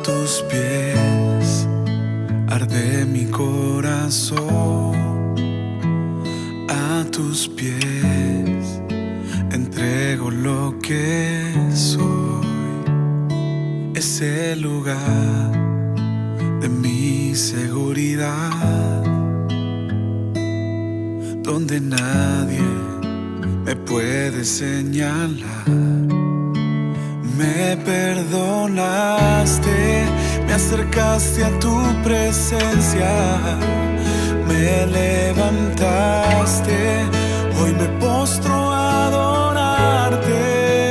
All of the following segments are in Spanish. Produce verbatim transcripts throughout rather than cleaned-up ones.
tus pies arde mi corazón, a tus pies entrego lo que soy. Es el lugar de mi seguridad, donde nadie me puede señalar. Me perdonaste, me acercaste a tu presencia, me levantaste, hoy me postro a adorarte.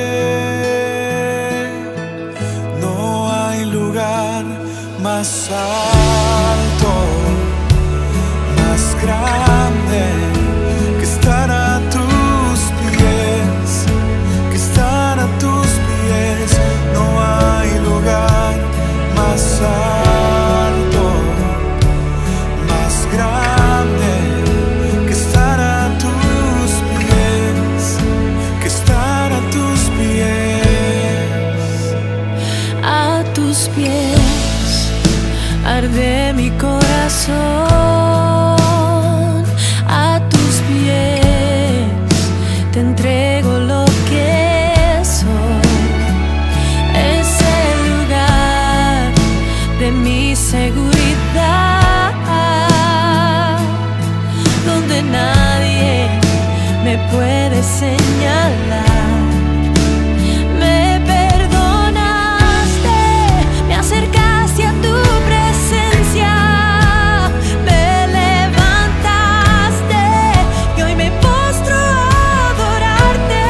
No hay lugar más alto, más grande que estar a tus pies, que estar a tus pies. No hay lugar más alto, más grande que estar a tus pies, que estar a tus pies. A tus pies arde mi corazón, a tus pies te entrego lo que soy. Es el lugar de mi seguridad, donde nadie me puede señalar. Me perdonaste, me acercaste a tu presencia, me levantaste y hoy me postro a adorarte.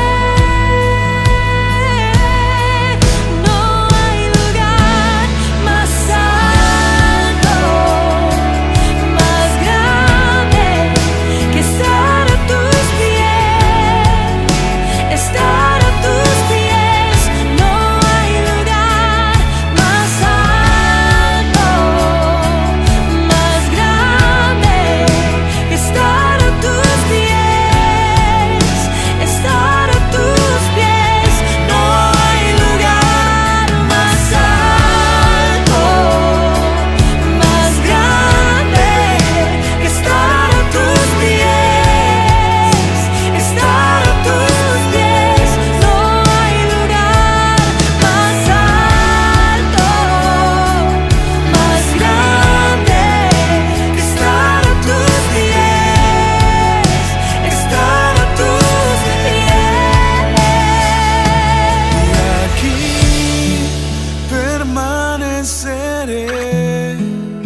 No hay lugar más alto, más grande que estar a tus pies, estar a tus pies. No hay lugar más alto, más grande que estar a tus pies, estar a tus pies. No hay lugar más alto, más grande que estar a tus pies, estar a tus pies. No hay lugar más alto, más grande que estar a tus pies, estar a tus pies. Y aquí permaneceré,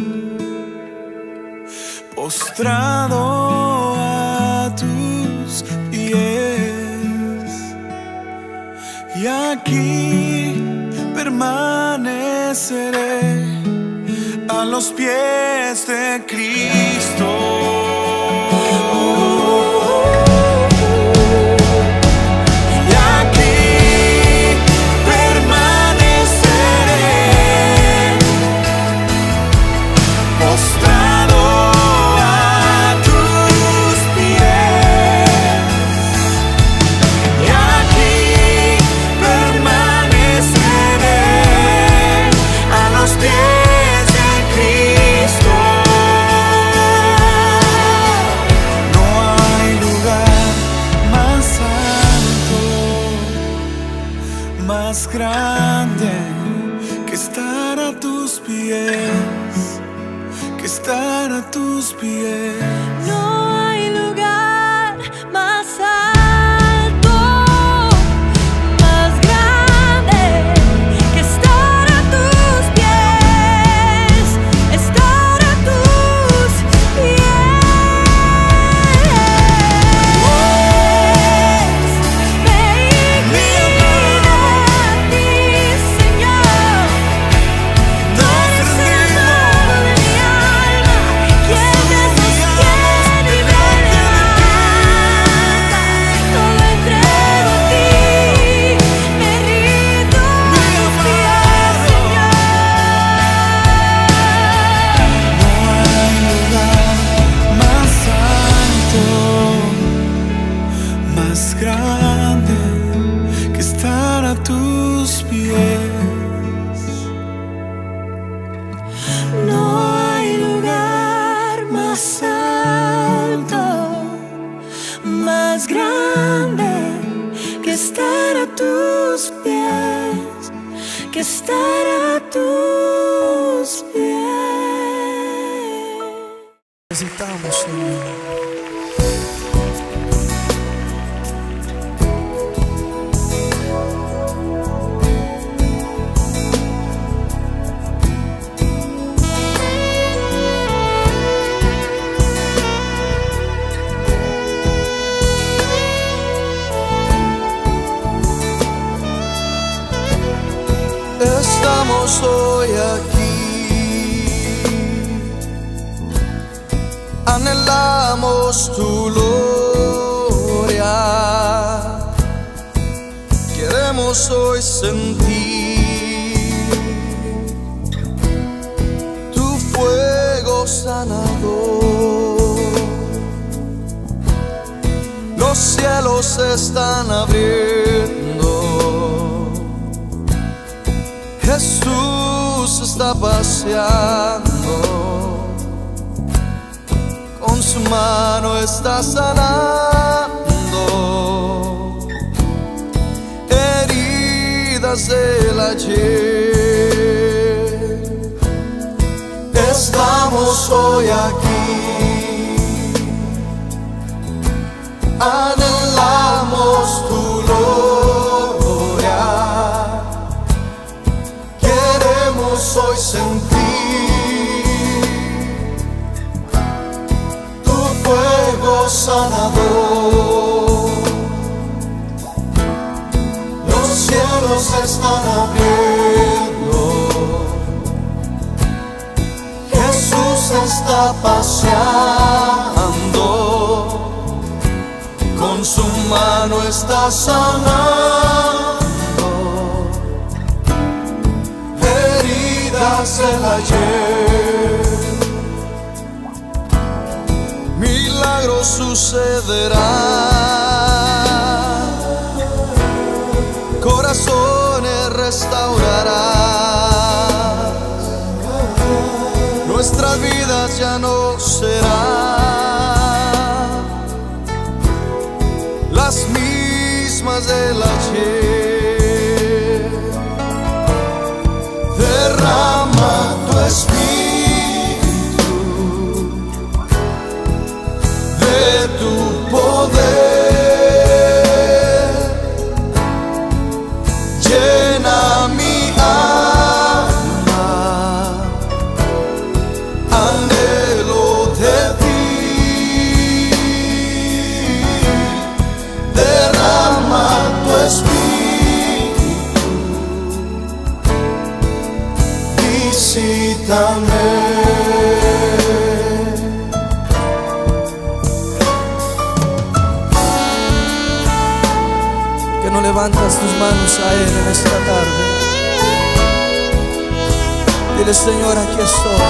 postrado a tus pies. Y aquí permaneceré a los pies de Cristo. Y aquí permaneceré, postrado a tus pies. Y aquí permaneceré a los pies de Cristo. No hay lugar más alto, más grande que estar a tus pies, que estar a tus pies. No hay lugar más alto, más grande que estar a tus pies, estar a tus pies. Me inclino a ti, Señor. Tú eres el todo de mi alma, quien nos sostiene. estar a tus pies. Necesitamos, Señor. Estamos hoy aquí, anhelamos tu gloria, queremos hoy sentir tu fuego sanador. Los cielos se están abriendo, Jesús está paseando, con su mano está sanando heridas del ayer. Estamos hoy aquí, anhelamos tu gloria, hoy sentir tu fuego sanador. Los cielos se están abriendo, Jesús está paseando, con su mano está sanando el ayer. Milagros sucederán, corazones restaurarás, nuestras vidas ya no serán las mismas del ayer. Derrama tu espíritu, de tu poder, llena mi alma, anhelo de ti. Derrama tu espíritu, visítame. Que no levantas tus manos a Él en esta tarde. Dile: Señor, aquí estoy.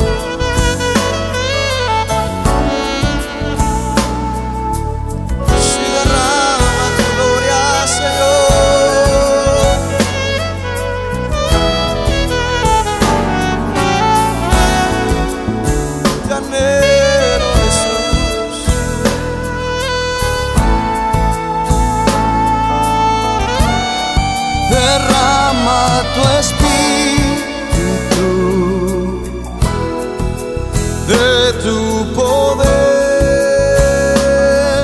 Si derrama tu gloria, Señor. Te anhelo, Jesús. Derrama tu espíritu, de tu poder,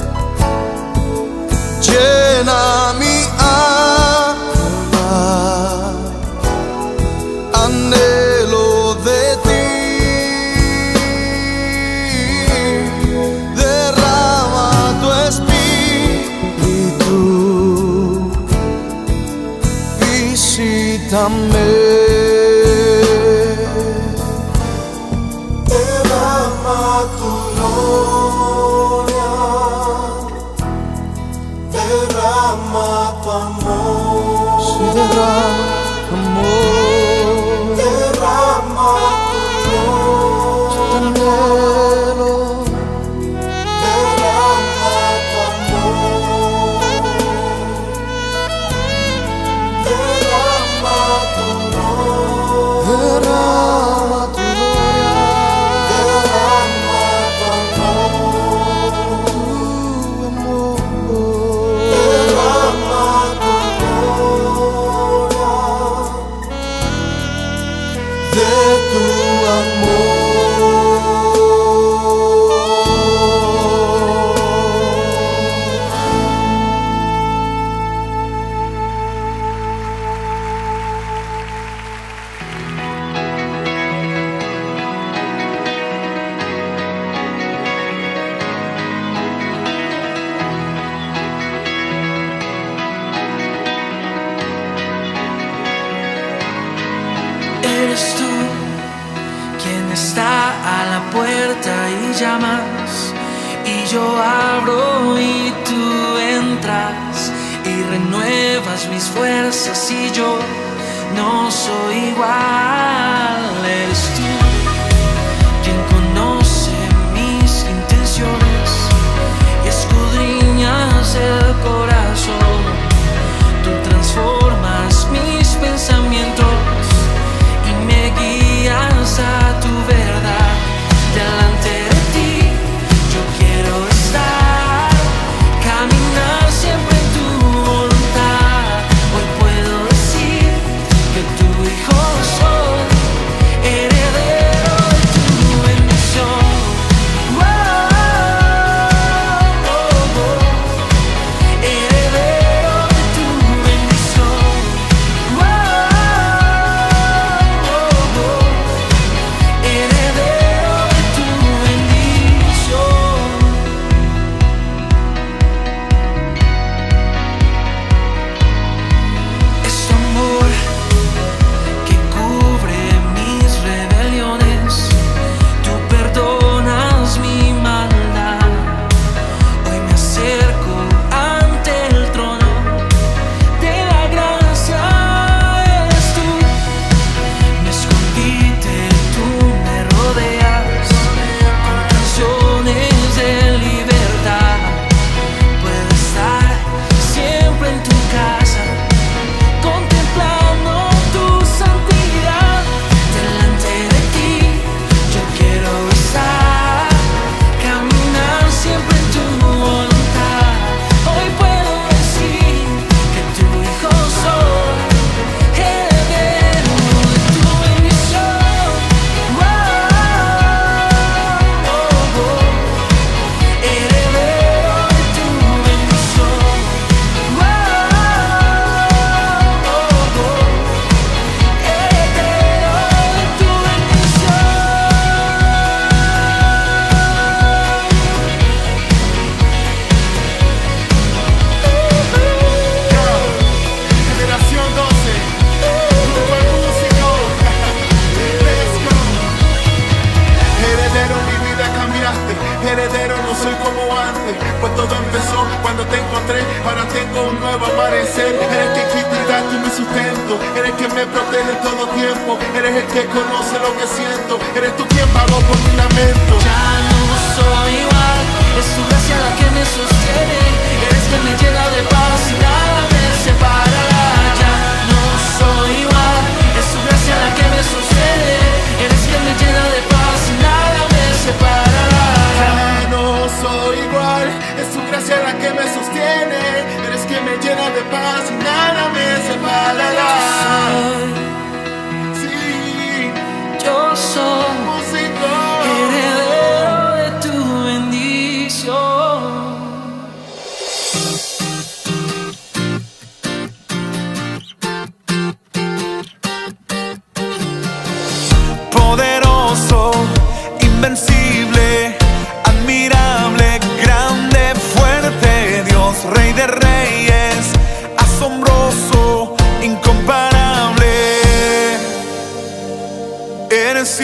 llena mi alma, anhelo de ti. Derrama tu espíritu, visítame. Derrama tu gloria, derrama tu amor. Sí, derrama tu amor, derrama tu amor. Te anhelo, derrama tu amor, derrama tu amor, derrama tu gloria, derrama tu amor, tu amor, derrama tu gloria. de tu amor. Eres tú quien está a la puerta y llamas, y yo abro y tú entras y renuevas mis fuerzas, y yo no soy igual. Eres tú quien conoce mis intenciones y escudriñas el corazón. Tú transformas mis pensamientos, me guías a tu verdad. Delante de ti yo quiero estar, caminar siempre en tu voluntad. Hoy puedo decir que tu hijo soy, heredero de tu bendición. Oh, oh, oh, oh. Heredero de tu bendición. Oh, heredero, no soy como antes, pues todo empezó cuando te encontré. Ahora tengo un nuevo amanecer. Eres quien quita y da tú mi sustento, eres quien me protege en todo tiempo, eres el que conoce lo que siento, eres tú quien pagó por mi lamento. Ya no soy igual, es tu gracia la que me sostiene, eres quien me llena de paz y nada me separará. Ya no soy igual, es tu gracia la que me sostiene, eres quien me llena de paz y nada me separará. Ya no soy igual, es tu gracia la que me sostiene, eres quien me llena de paz y nada me separará. Sí, yo soy músico, heredero de tu bendición. poderoso, invencible, admirable, grande, fuerte, Dios, Rey de reyes, asombroso, incomparable. Eres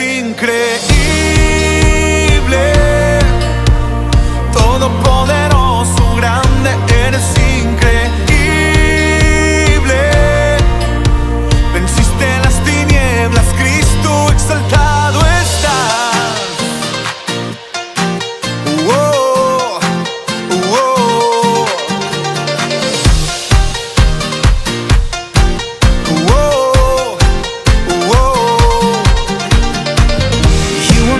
increíble, todopoderoso, grande, eres increíble. Venciste las tinieblas, Cristo exaltado estás. Oh, oh, oh. Oh, oh. You are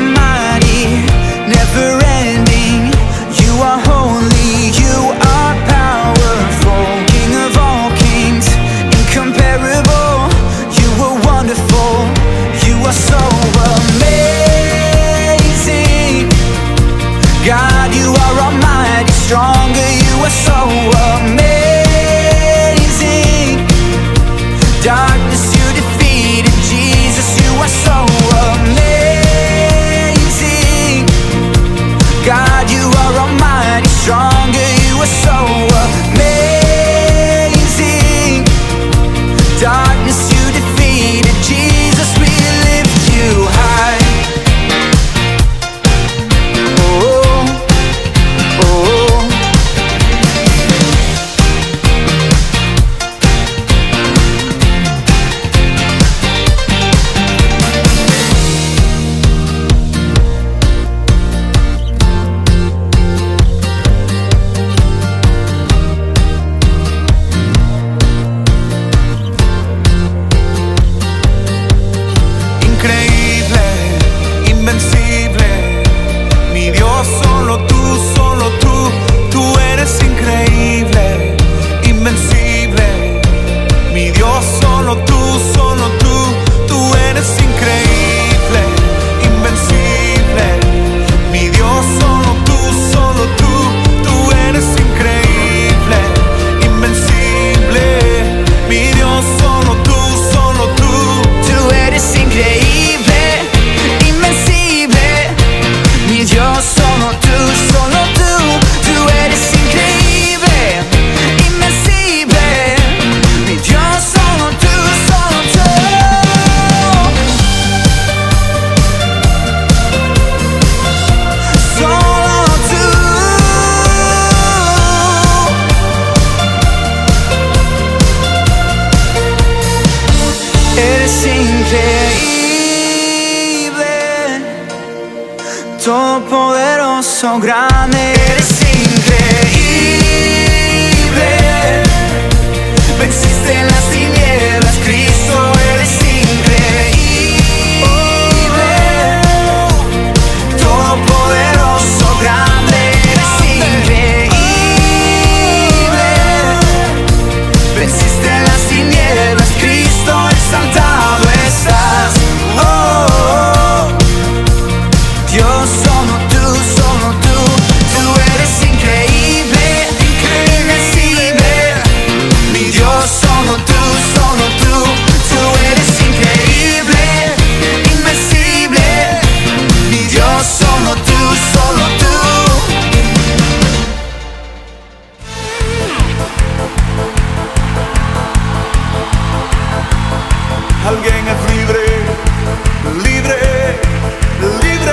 eres increíble, todopoderoso, grande, eres increíble. Venciste en las tinieblas, Cristo, eres increíble, todopoderoso, grande, eres increíble. Venciste en las tinieblas, Cristo, exaltado estás. Oh, oh, oh. Dios, solo tú, solo tú, tú eres increíble, invencible. Mi Dios, solo tú, solo tú, tú eres increíble, invencible. Mi Dios, solo tú, solo tú. Alguien es libre, libre, libre.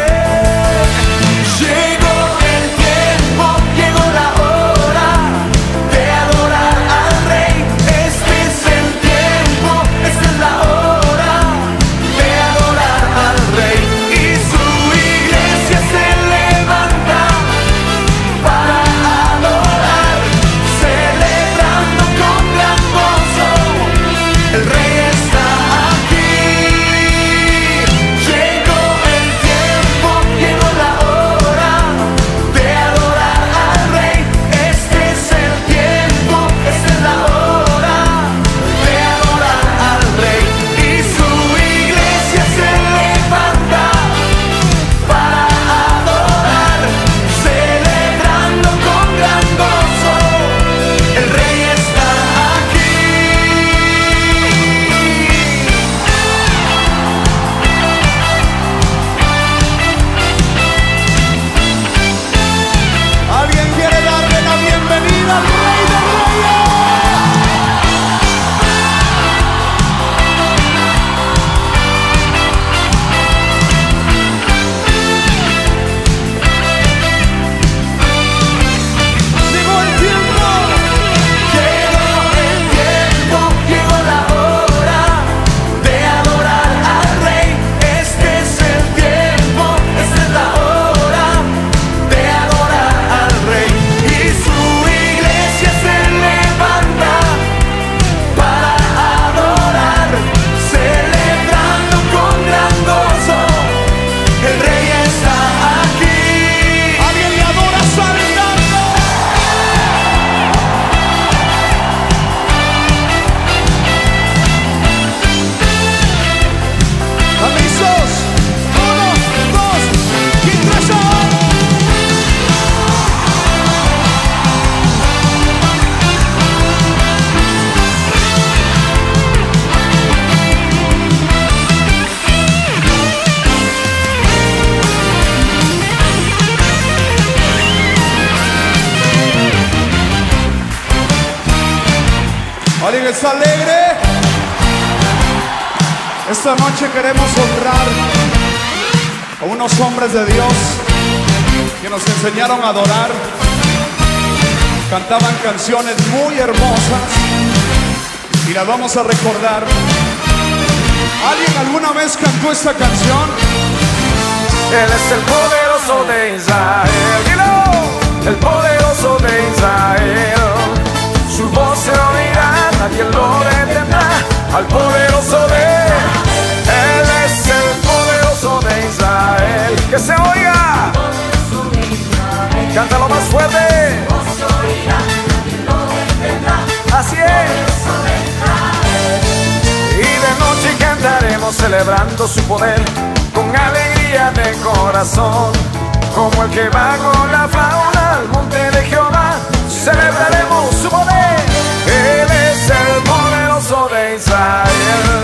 Llegó el tiempo, llegó la hora de adorar al Rey. Este es el tiempo, esta es la hora de adorar al Rey. Y su iglesia se levanta para adorar, celebrando con gran gozo. El Rey está aquí. Llegó el tiempo, llegó la hora de adorar al Rey. Este es el tiempo, esta es la hora de adorar al Rey. Y su iglesia se levanta para adorar, celebrando con gran gozo. El Rey está aquí. ¿Alguien quiere darle la bienvenida al Rey de Reyes? Llegó el tiempo. Llegó el tiempo, llegó la hora de adorar al Rey. Este es el tiempo, esta es la hora de adorar al Rey. Y su iglesia se levanta para adorar, celebrando con gran gozo. El Rey está aquí. ¿Alguien le adora saltando? ¿Listos? Uno, dos y tres. ¿Alguien está alegre? Esta noche queremos honrar a unos hombres de Dios que nos enseñaron a adorar. Cantaban canciones muy hermosas y las vamos a recordar. ¿Alguien alguna vez cantó esta canción? Él es el poderoso de Israel, dilo, el poderoso de Israel. Su voz se oirá, nadie lo detendrá, al poderoso de Él es el poderoso de Israel. Que se oiga, cántalo más fuerte. Así es. Y de noche cantaremos celebrando su poder con alegría de corazón, como el que va con la fauna al monte de Jehová. Celebraremos su poder. Él es el poderoso de Israel.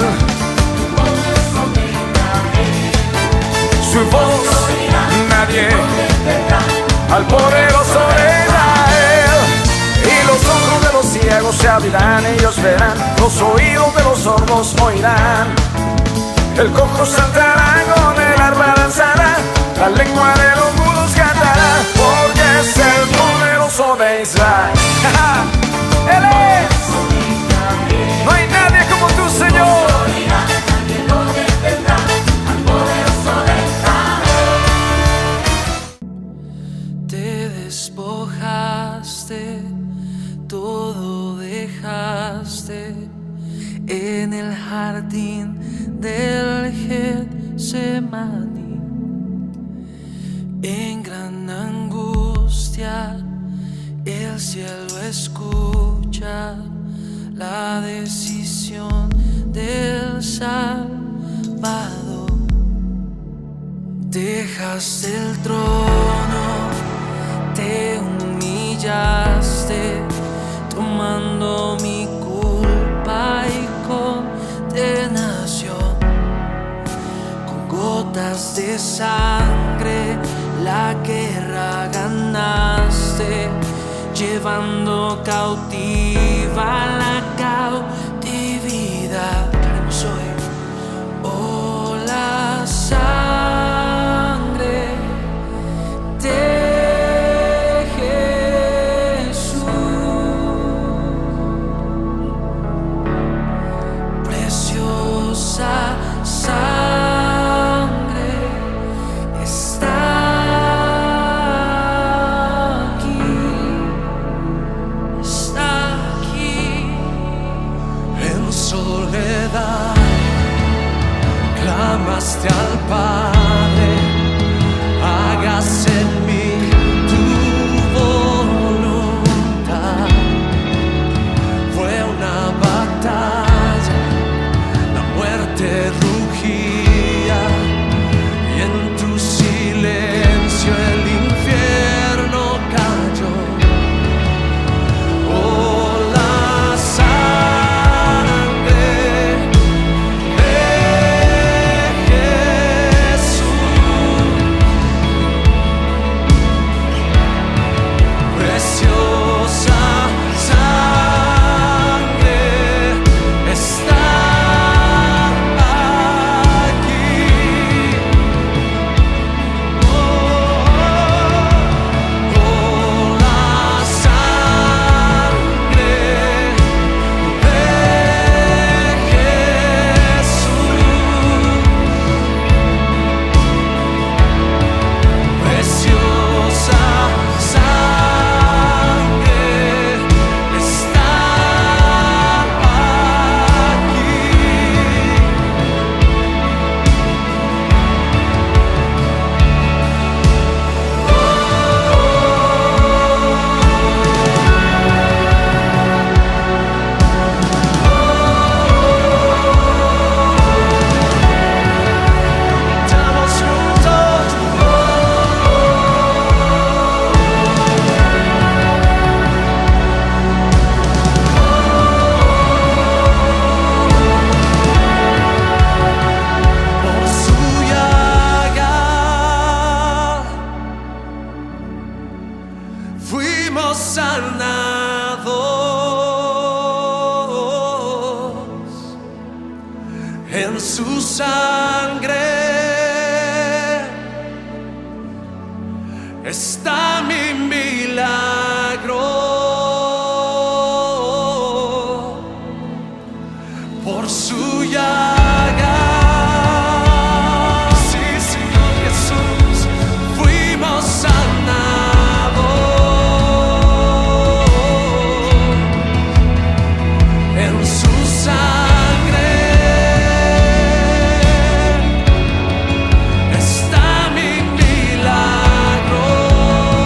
Su voz nadie al poderoso de Israel. Y los ojos de los ciegos se abrirán, ellos verán. Los oídos de los sordos oirán. El cojo saltará, con el arpa danzará, la lengua de los mudos cantará, porque es el poderoso de Israel. Él es. No hay nadie como tú, Señor. Getsemaní, en gran angustia, el cielo escucha la decisión del Salvador. Dejaste el trono, te humillaste, tomando mi culpa y condenación. Con gotas de sangre la guerra ganaste, llevando cautiva la cautividad. Claremos hoy, oh, la sangre de Jesús, preciosa sangre, está clamaste al Padre, hágase en mí tu voluntad. Fue una batalla, la muerte rugía, y en tu silencio el infierno cayó. Oh, la sangre sanados en su sangre. Está mi milagro, por su llaga. Sí, Señor Jesús, fuimos sanados en su sangre. Está mi milagro.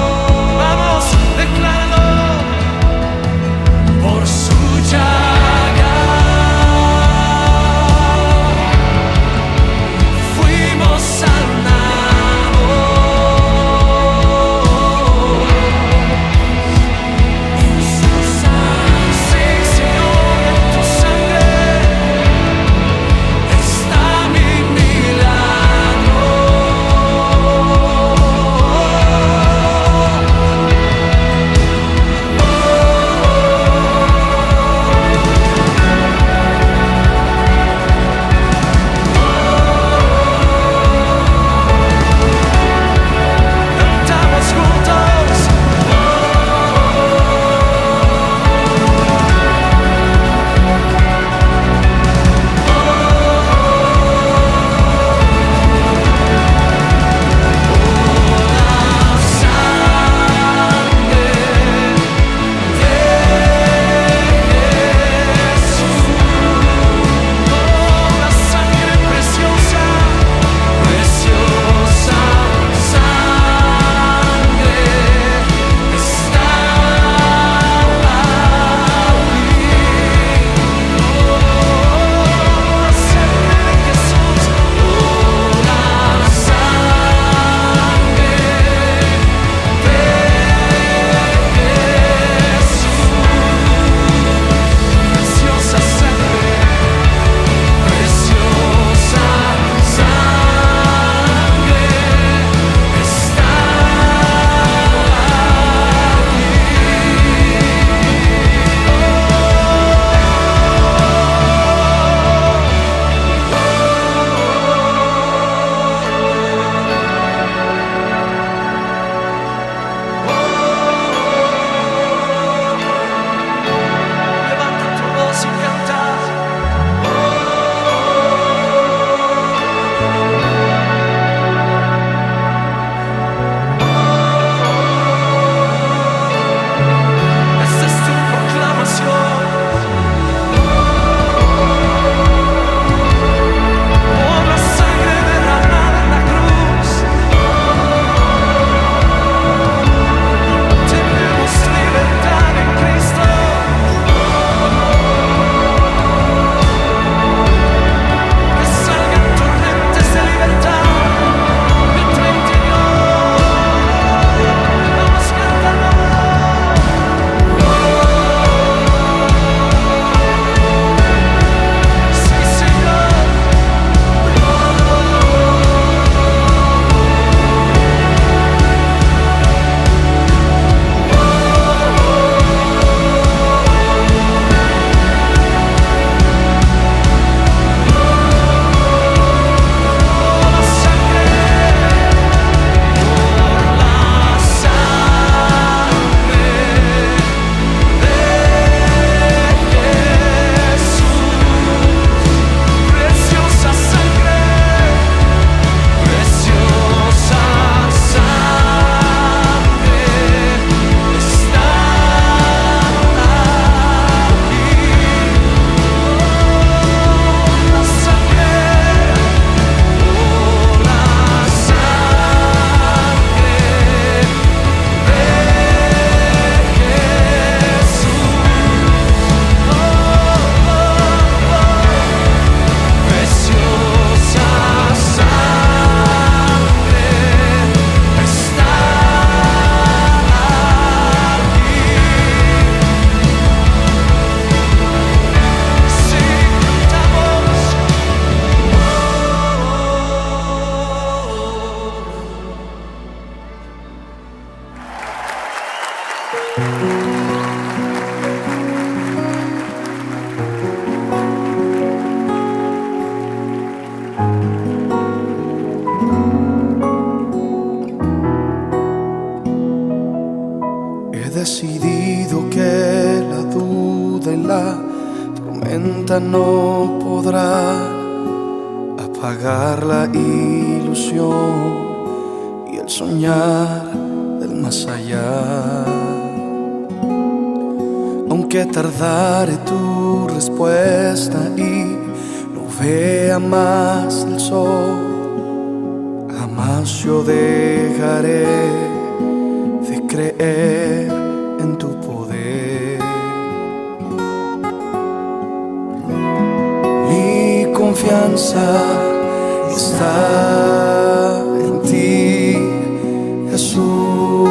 decidido que la duda y la tormenta no podrá apagar la ilusión y el soñar del más allá. Aunque tardare tu respuesta y no vea más el sol, jamás yo dejaré de creer en tu poder. Mi confianza está en ti, Jesús.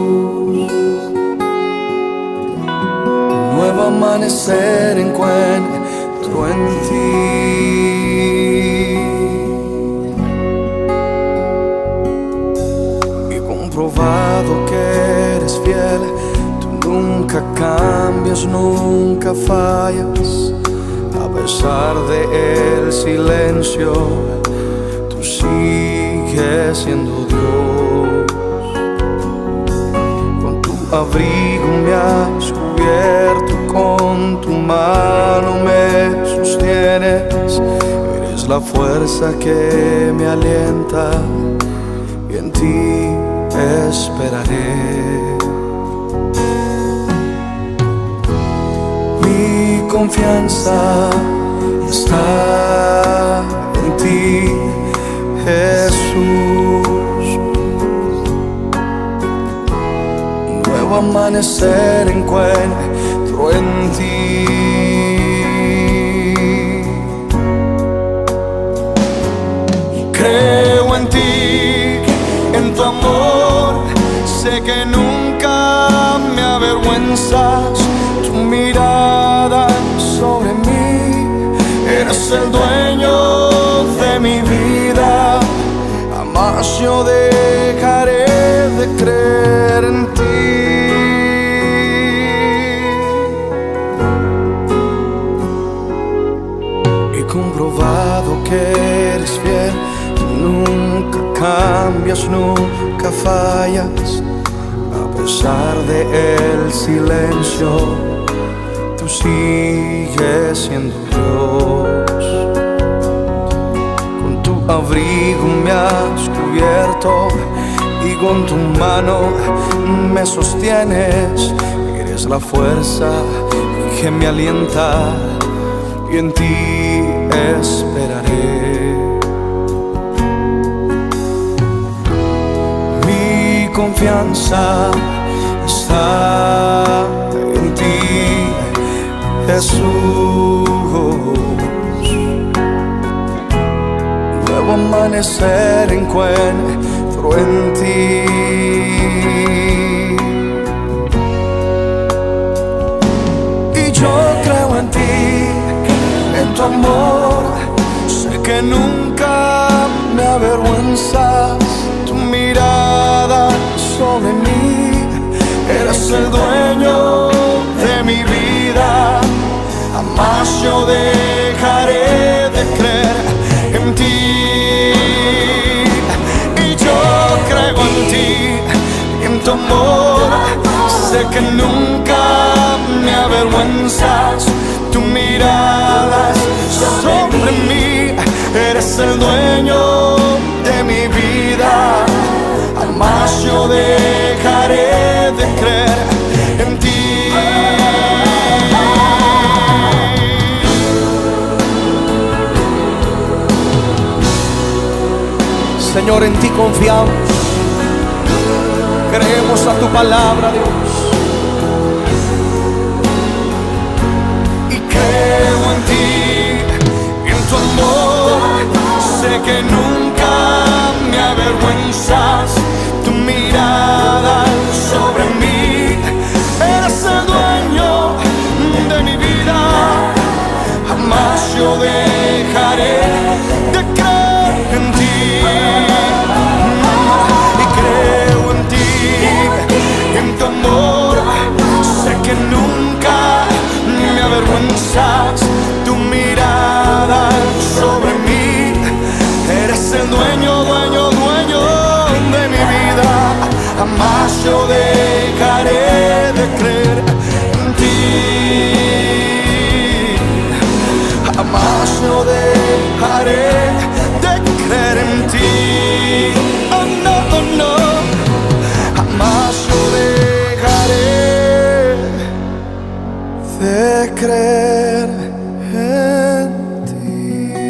Un nuevo amanecer encuentro en ti. Y comprobado que eres fiel, tú nunca cambias, nunca fallas. A pesar del silencio, tú sigues siendo Dios. Con tu abrigo me has cubierto, con tu mano me sostienes. Eres la fuerza que me alienta y en ti esperaré. Mi confianza está en ti, Jesús. Un nuevo amanecer encuentro en ti. Creo en ti, en tu amor. Sé que nunca me avergüenzas. Tu mirada sobre mí, eres el dueño de mi vida. Jamás yo dejaré de creer en ti. He comprobado que eres fiel, nunca cambias, nunca fallas. A pesar del silencio, tú sigues siendo Dios. Con tu abrigo me has cubierto y con tu mano me sostienes. Eres la fuerza que me alienta y en ti esperaré. Mi confianza está en ti, Jesús. Nuevo amanecer encuentro en ti. Y yo creo en ti, en tu amor. Sé que nunca me avergüenzas. Tu mirada sobre mí, eres el dueño de mi vida. Jamás yo dejaré de creer en ti. Y yo creo en ti, en tu amor. Sé que nunca me avergüenzas. Tu mirada sobre mí, eres el dueño de mi vida. Jamás yo dejaré de creer en ti. Señor, en ti confiamos, creemos a tu palabra, Dios. Y creo en ti, en tu amor. Sé que nunca me avergüenzas. Tu mirada sobre mí, eres el dueño de mi vida. Jamás yo dejaré de creer en ti. Y creo en ti, en tu amor. Sé que nunca me avergüenzas. Tu mirada sobre mí, eres el dueño, dueño, dueño de mi vida. Jamás yo dejaré de dejaré de creer en ti. Oh no, oh no, jamás yo dejaré de creer en ti.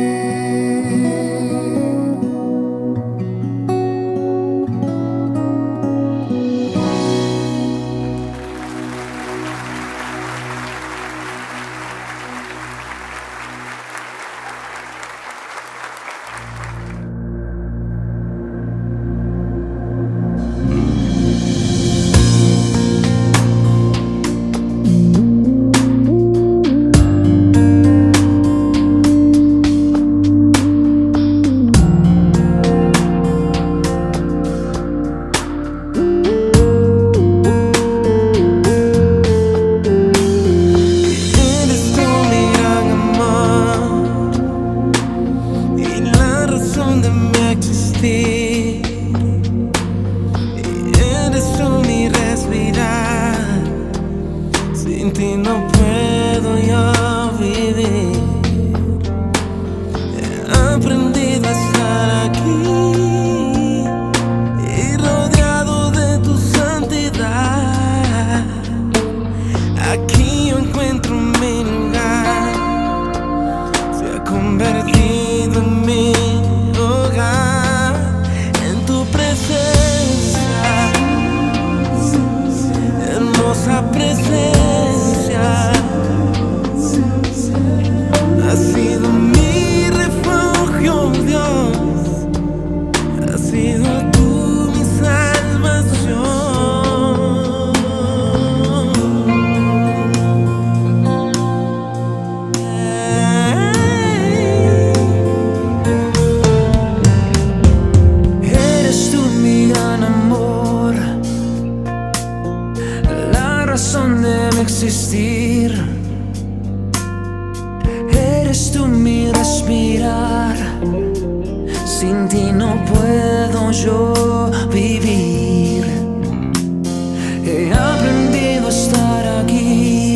Sin ti no puedo yo vivir. He aprendido a estar aquí y rodeado de tu santidad. Aquí yo encuentro mi lugar. Se ha convertido en mi hogar. En tu presencia, hermosa presencia. Has sido mi refugio, Dios. Has sido tú mi salvación. Eres tú mi gran amor, la razón de mi existir. Eres tú mi respirar, sin ti no puedo yo vivir. He aprendido a estar aquí,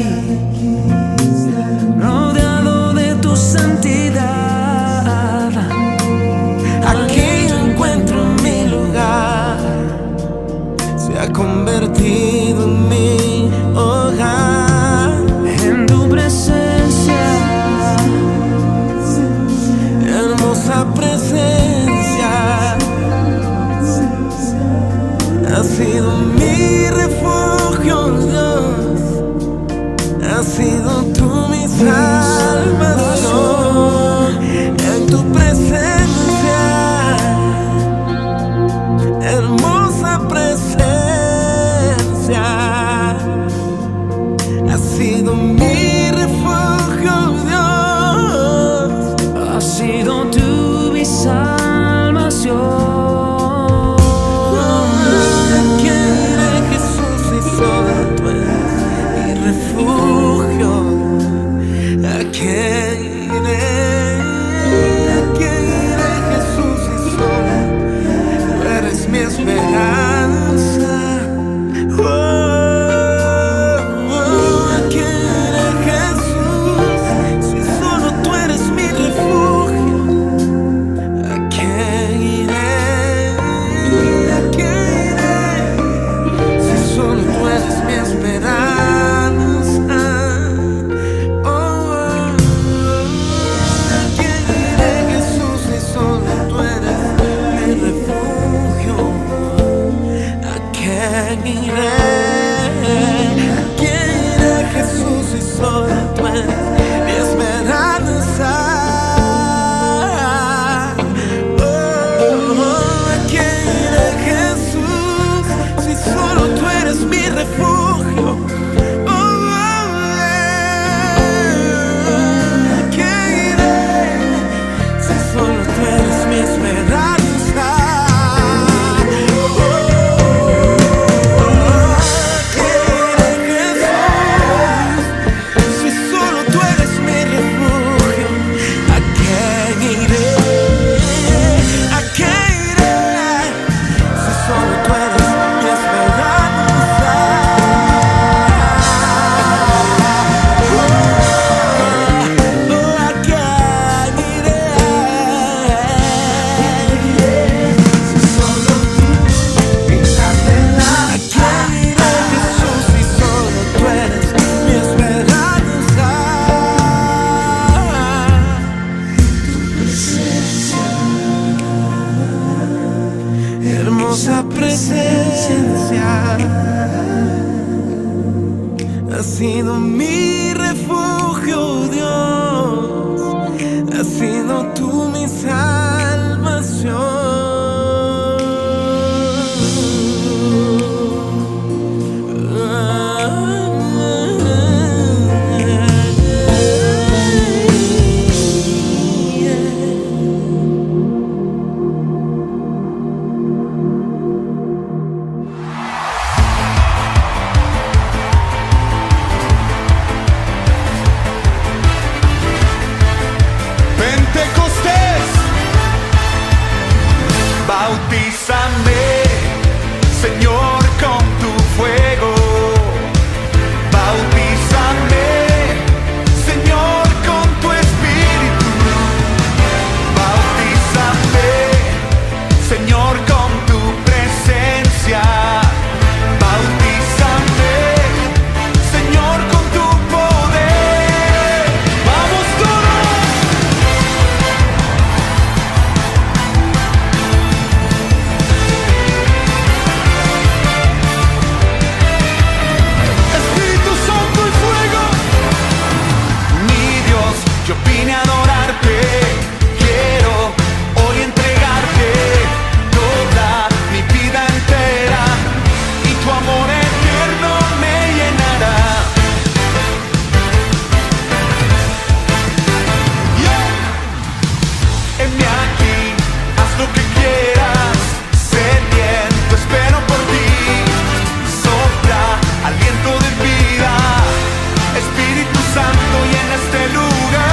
rodeado de tu santidad. Aquí yo encuentro mi lugar, se ha convertido en mi hogar. En tu presencia, hermosa presencia, has sido mi refugio, Dios. Has sido tú mi salvación. En tu presencia, hermosa presencia, hermosa presencia. Has sido mi refugio, Dios. Has sido tú mi salvación. Bautízame, Señor, con tu fuego. Bautízame, Señor, con tu espíritu. Bautízame, Señor, con tu presencia. Bautízame, Señor, con tu poder. ¡Vamos todos! Yo vine a adorarte, quiero hoy entregarte toda mi vida entera y tu amor eterno me llenará. Yeah. Heme aquí, haz lo que quieras, sediento espero por ti, sopla aliento de vida, Espíritu Santo llena este lugar.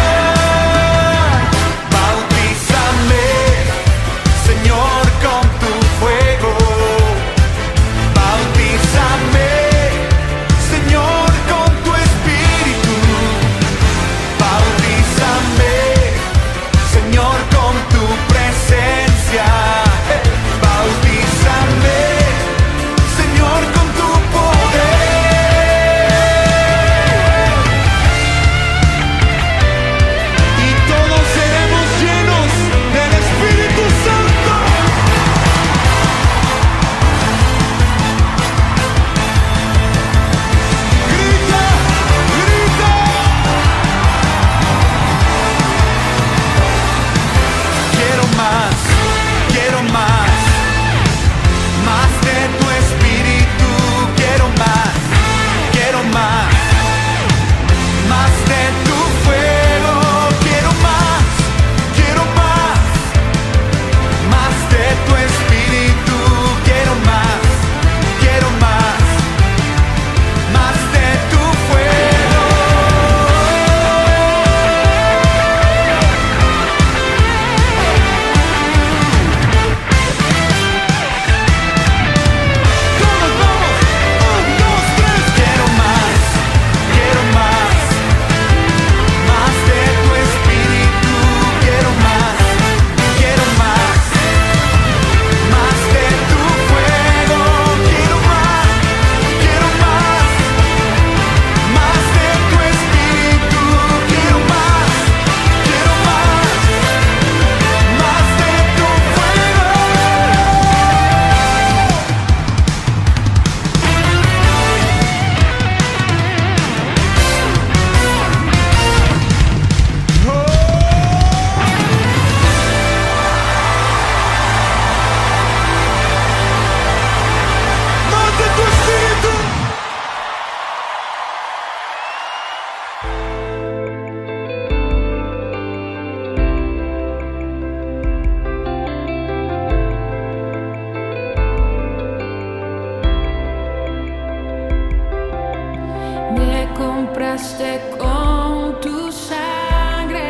compraste con tu sangre,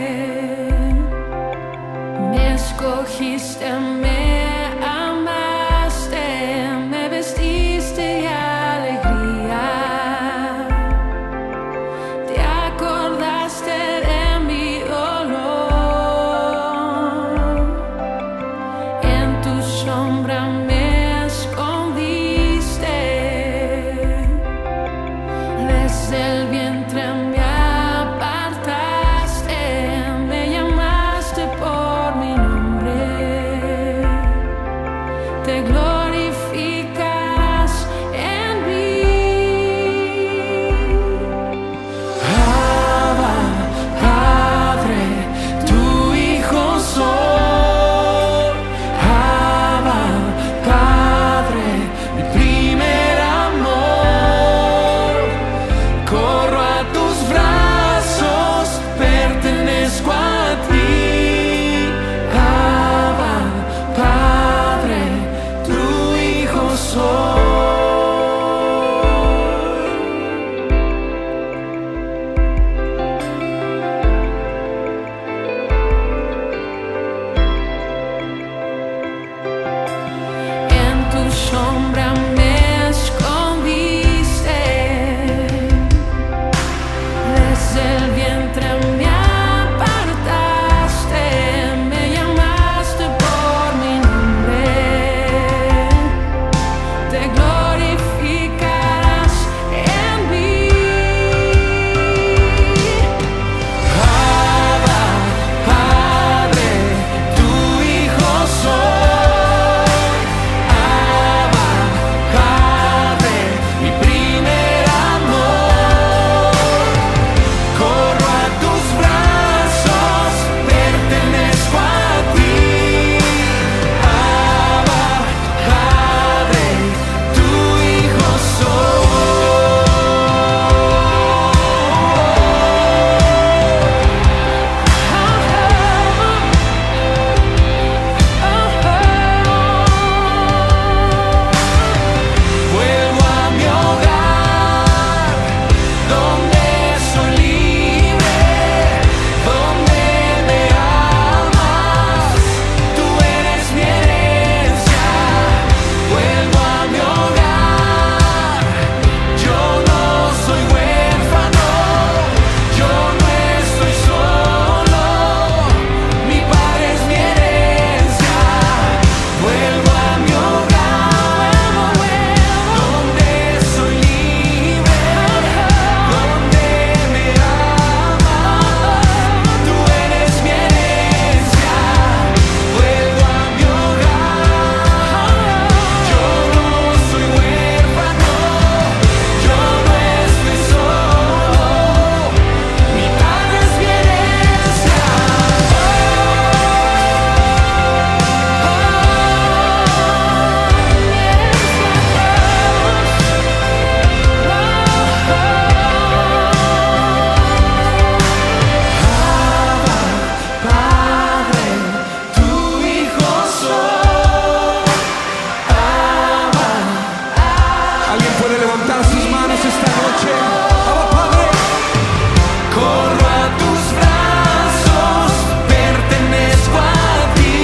me escogiste, me amaste, me vestiste de alegría, te acordaste de mi dolor, en tu sombra me escondiste, desde el vientre me apartaste, me llamaste por mi nombre, te glorifiqué. sombra me escondiste, desde el vientre me apartaste, me llamaste por mi nombre, te glorificarás en mí. Abba, Padre, tu hijo soy. Abba, Padre, mi primer amor. Corro a tus brazos, pertenezco a ti. Abba, Padre, tu hijo Vuelvo a mi hogar, donde soy libre, donde me amas, tú eres mi herencia. Vuelvo a mi hogar, yo no soy huérfano, yo no estoy solo, mi Padre es mi herencia. Vuelvo a mi hogar, donde soy libre, donde me amas, tú eres mi herencia. Vuelvo a mi hogar, yo no soy huérfano, yo no estoy solo, mi Padre es mi herencia. Padre, tu hijo soy. ¿Alguien puede levantar sus manos esta noche? Abba, Padre. Corro a tus brazos, pertenezco a ti.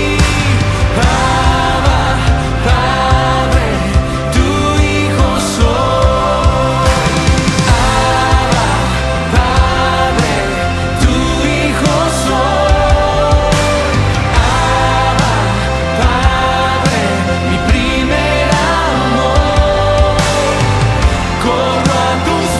Abba, Padre, tu hijo soy. Abba, Padre, tu hijo soy. Abba, Padre, mi primer amor. Corro a tus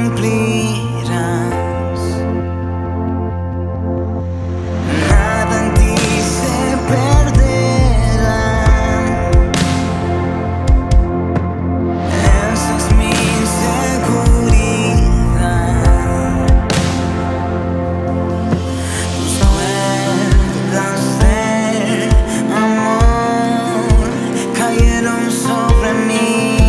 cumplirás. Nada en ti se perderá. Esa es mi seguridad. Tus ruedas de amor cayeron sobre mí.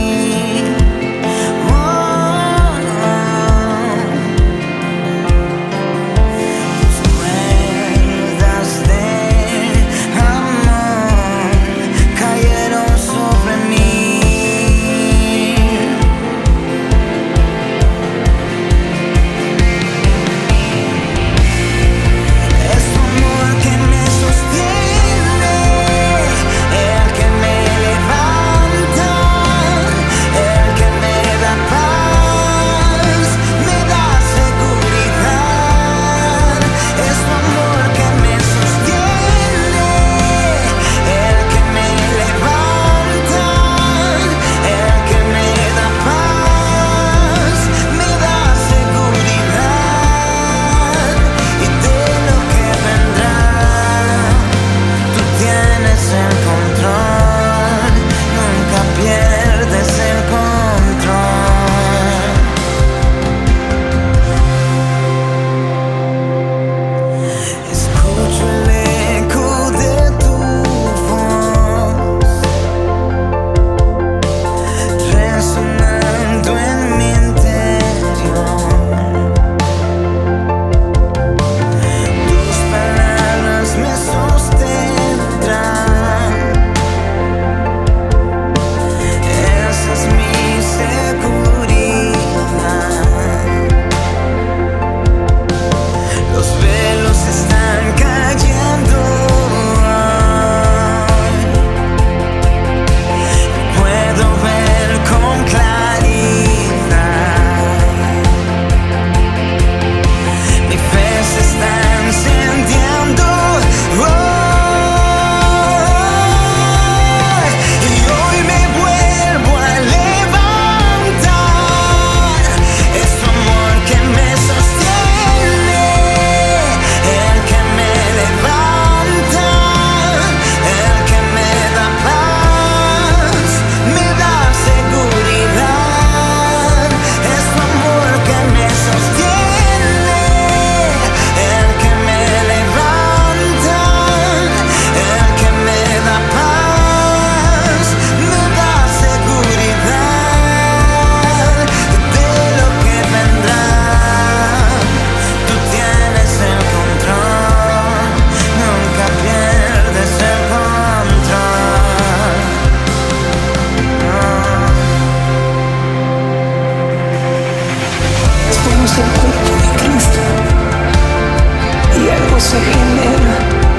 Se genera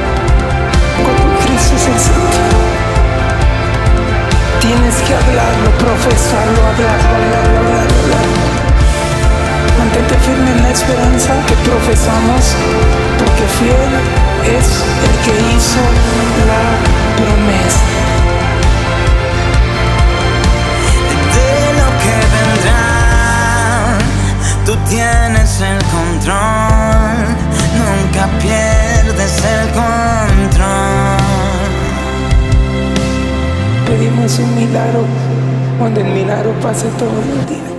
cuando Cristo es el centro. Tienes que hablarlo, profesarlo, hablarlo, hablarlo, hablarlo, hablarlo. Mantente firme en la esperanza que profesamos, porque fiel es el que hizo la promesa. De lo que vendrá, tú tienes el control. Nunca pierdes el control. Pedimos un milagro, donde el milagro pase todos los días.